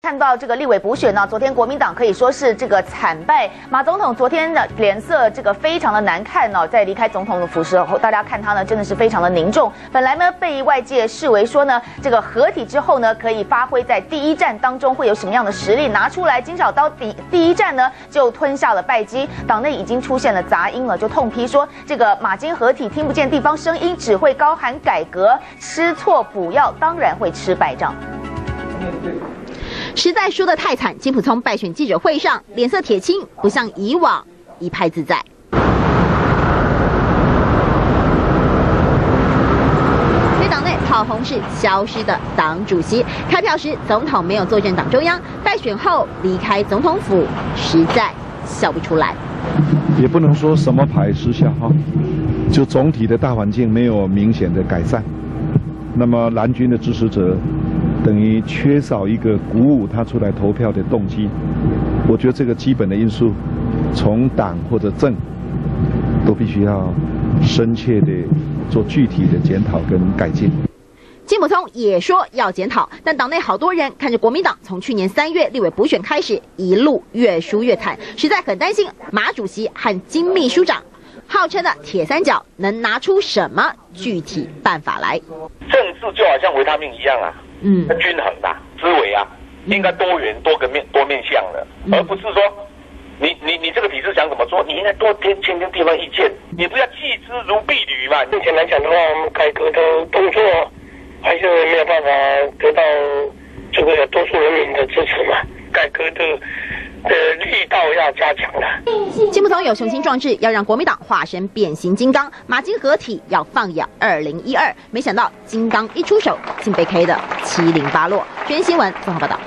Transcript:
看到这个立委补选呢，昨天国民党可以说是这个惨败。马总统昨天的脸色这个非常的难看呢，在离开总统的府时候，大家看他呢真的是非常的凝重。本来呢被外界视为说呢，这个合体之后呢，可以发挥在第一战当中会有什么样的实力拿出来。金小刀第一战呢就吞下了败绩，党内已经出现了杂音了，就痛批说这个马金合体听不见地方声音，只会高喊改革，吃错补药当然会吃败仗。 实在输得太惨，金溥聪败选记者会上脸色铁青，不像以往一派自在。在党内炮轰是消失的党主席，开票时总统没有坐镇党中央，败选后离开总统府，实在笑不出来。 也不能说什么牌失效哈，就总体的大环境没有明显的改善。那么蓝军的支持者等于缺少一个鼓舞他出来投票的动机，我觉得这个基本的因素，从党或者政都必须要深切的做具体的检讨跟改进。 金溥聪也说要检讨，但党内好多人看着国民党从去年3月立委补选开始，一路越输越惨，实在很担心马主席和金秘书长号称的铁三角能拿出什么具体办法来。 政治就好像维他命一样啊，均衡的思维啊，应该多元多面向的，而不是说你这个体制想怎么做，你应该多听地方意见，你不要弃之如敝履嘛。目前来讲的话，我们改革的动作还是没有办法得到这个多数人民的支持嘛，改革的力道要加强了。 金溥聪有雄心壮志，要让国民党化身变形金刚，马金合体要放眼2012，没想到金刚一出手，竟被 K 得七零八落。全新闻综合报道。